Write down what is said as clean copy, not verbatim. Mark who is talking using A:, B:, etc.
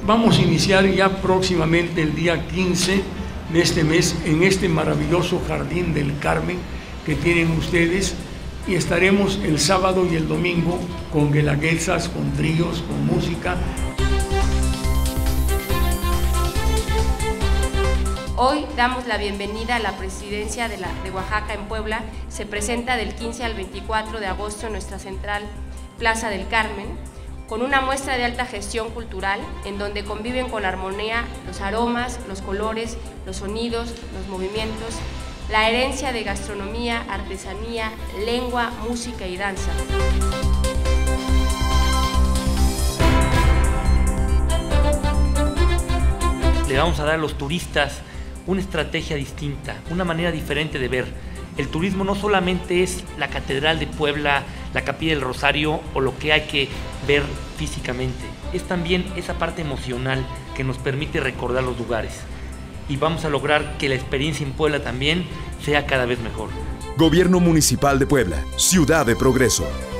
A: Vamos a iniciar ya próximamente el día 15 de este mes en este maravilloso Jardín del Carmen que tienen ustedes, y estaremos el sábado y el domingo con guelaguetzas, con tríos, con música.
B: Hoy damos la bienvenida a la presidencia de Oaxaca en Puebla. Se presenta del 15 al 24 de agosto en nuestra central Plaza del Carmen, con una muestra de alta gestión cultural en donde conviven con armonía los aromas, los colores, los sonidos, los movimientos, la herencia de gastronomía, artesanía, lengua, música y danza.
C: Le vamos a dar a los turistas una estrategia distinta, una manera diferente de ver. El turismo no solamente es la Catedral de Puebla, la Capilla del Rosario o lo que hay que ver físicamente. Es también esa parte emocional que nos permite recordar los lugares. Y vamos a lograr que la experiencia en Puebla también sea cada vez mejor.
D: Gobierno Municipal de Puebla, Ciudad de Progreso.